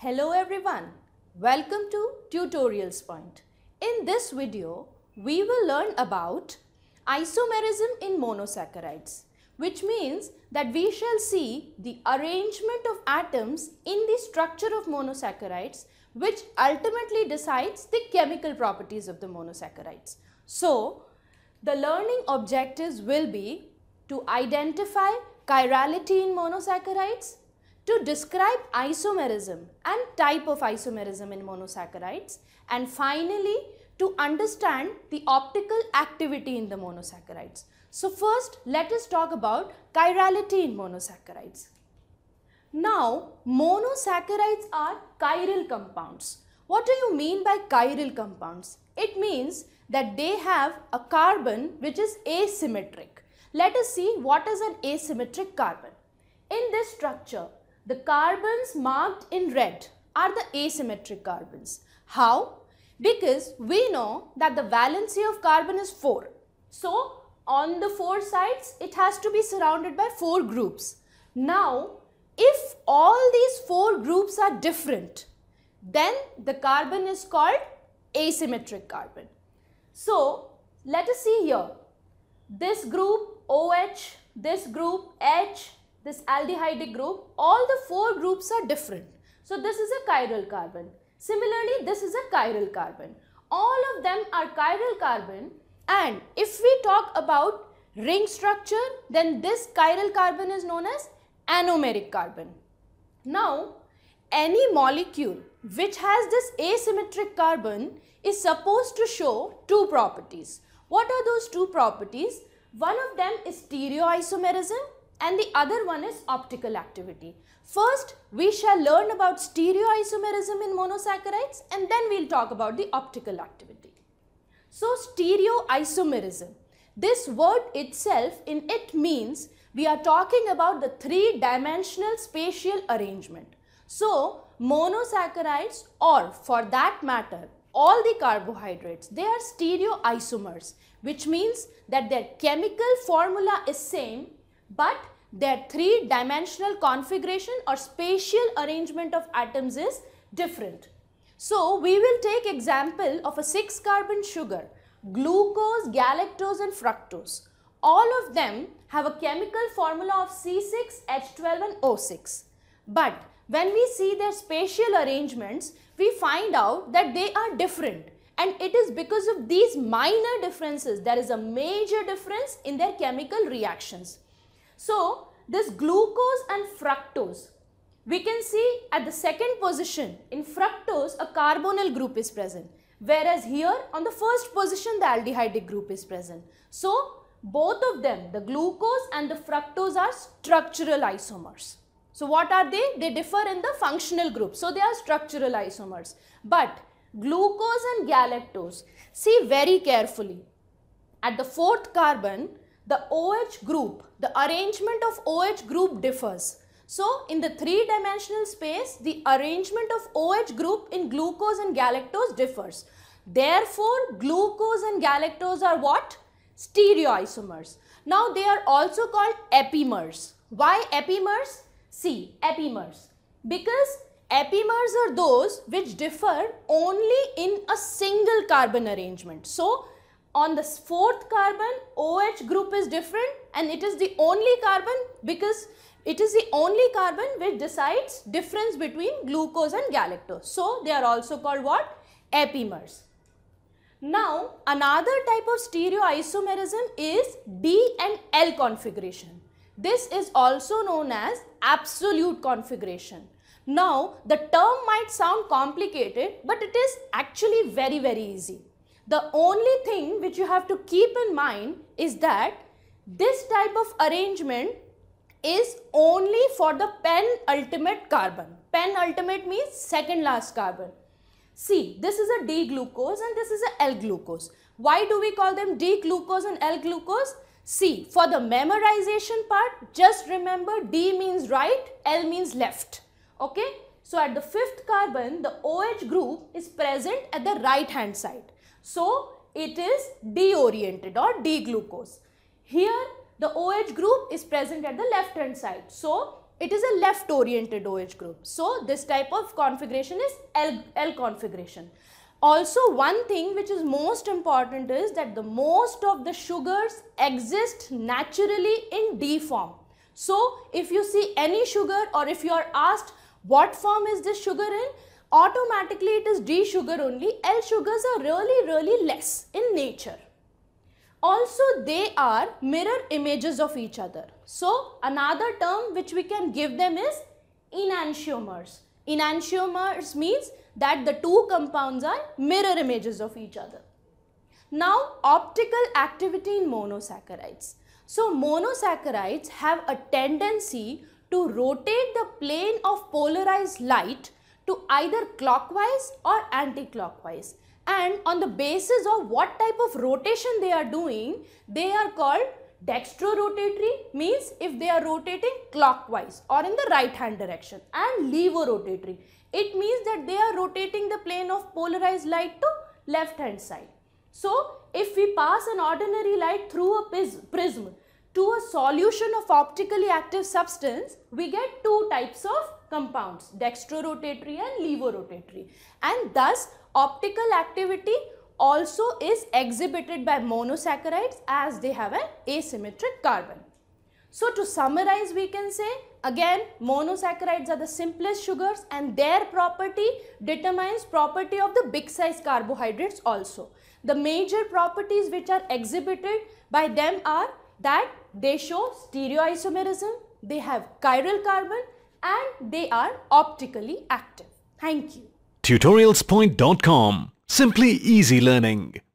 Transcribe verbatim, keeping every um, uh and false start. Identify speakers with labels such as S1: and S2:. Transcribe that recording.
S1: Hello everyone, welcome to Tutorials Point. In this video, we will learn about isomerism in monosaccharides, which means that we shall see the arrangement of atoms in the structure of monosaccharides, which ultimately decides the chemical properties of the monosaccharides. So, the learning objectives will be to identify chirality in monosaccharides, to describe isomerism and type of isomerism in monosaccharides, and finally to understand the optical activity in the monosaccharides. So first let us talk about chirality in monosaccharides. Now monosaccharides are chiral compounds. What do you mean by chiral compounds? It means that they have a carbon which is asymmetric. Let us see what is an asymmetric carbon. In this structure, the carbons marked in red are the asymmetric carbons. How? Because we know that the valency of carbon is four. So, on the four sides, it has to be surrounded by four groups. Now, if all these four groups are different, then the carbon is called asymmetric carbon. So, let us see here. This group OH, this group H, this aldehydic group, all the four groups are different. So this is a chiral carbon. Similarly, this is a chiral carbon. All of them are chiral carbon, and if we talk about ring structure, then this chiral carbon is known as anomeric carbon. Now, any molecule which has this asymmetric carbon is supposed to show two properties. What are those two properties? One of them is stereoisomerism, and the other one is optical activity. First, we shall learn about stereoisomerism in monosaccharides, and then we will talk about the optical activity. So, stereoisomerism, this word itself, in it means we are talking about the three-dimensional spatial arrangement. So, monosaccharides, or for that matter, all the carbohydrates, they are stereoisomers, which means that their chemical formula is same, but their three-dimensional configuration or spatial arrangement of atoms is different. So, we will take example of a six carbon sugar, glucose, galactose and fructose. All of them have a chemical formula of C six H twelve and O six. But when we see their spatial arrangements, we find out that they are different. And it is because of these minor differences, there is a major difference in their chemical reactions. So, this glucose and fructose, we can see at the second position, in fructose, a carbonyl group is present, whereas here on the first position, the aldehydic group is present. So, both of them, the glucose and the fructose, are structural isomers. So, what are they? They differ in the functional group. So, they are structural isomers. But glucose and galactose, see very carefully. At the fourth carbon, the OH group, the arrangement of OH group differs. So, in the three-dimensional space, the arrangement of OH group in glucose and galactose differs. Therefore, glucose and galactose are what? Stereoisomers. Now, they are also called epimers. Why epimers? See, epimers. Because epimers are those which differ only in a single carbon arrangement. So, on the fourth carbon, OH group is different, and it is the only carbon because it is the only carbon which decides difference between glucose and galactose. So, they are also called what? Epimers. Now, another type of stereoisomerism is D and L configuration. This is also known as absolute configuration. Now, the term might sound complicated, but it is actually very, very easy. The only thing which you have to keep in mind is that this type of arrangement is only for the penultimate carbon. Penultimate means second last carbon. See, this is a D-glucose and this is a L-glucose. Why do we call them D-glucose and L-glucose? See, for the memorization part, just remember D means right, L means left. Okay? So, at the fifth carbon, the OH group is present at the right hand side. So, it is D-oriented or D-glucose. Here, the OH group is present at the left hand side. So, it is a left-oriented OH group. So this type of configuration is L, L configuration. Also, one thing which is most important is that the most of the sugars exist naturally in D form. So if you see any sugar, or if you are asked what form is this sugar in, automatically it is D sugar only. L sugars are really really less in nature. Also, they are mirror images of each other. So another term which we can give them is enantiomers. Enantiomers means that the two compounds are mirror images of each other. Now, optical activity in monosaccharides. So monosaccharides have a tendency to rotate the plane of polarized light to either clockwise or anti-clockwise, and on the basis of what type of rotation they are doing, they are called dextrorotatory, means if they are rotating clockwise or in the right hand direction, and levorotatory, it means that they are rotating the plane of polarized light to left hand side. So if we pass an ordinary light through a prism to a solution of optically active substance, we get two types of compounds, dextrorotatory and levorotatory, and thus optical activity also is exhibited by monosaccharides as they have an asymmetric carbon. So to summarize, we can say again, monosaccharides are the simplest sugars and their property determines property of the big size carbohydrates also. The major properties which are exhibited by them are that they show stereoisomerism, they have chiral carbon, and they are optically active. Thank you.
S2: tutorials point dot com. Simply easy learning.